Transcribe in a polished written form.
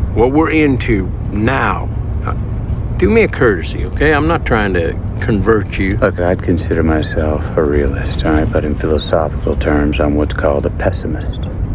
what we're into now. Do me a courtesy, okay? I'm not trying to convert you. Look, I'd consider myself a realist, all right? But in philosophical terms, I'm what's called a pessimist.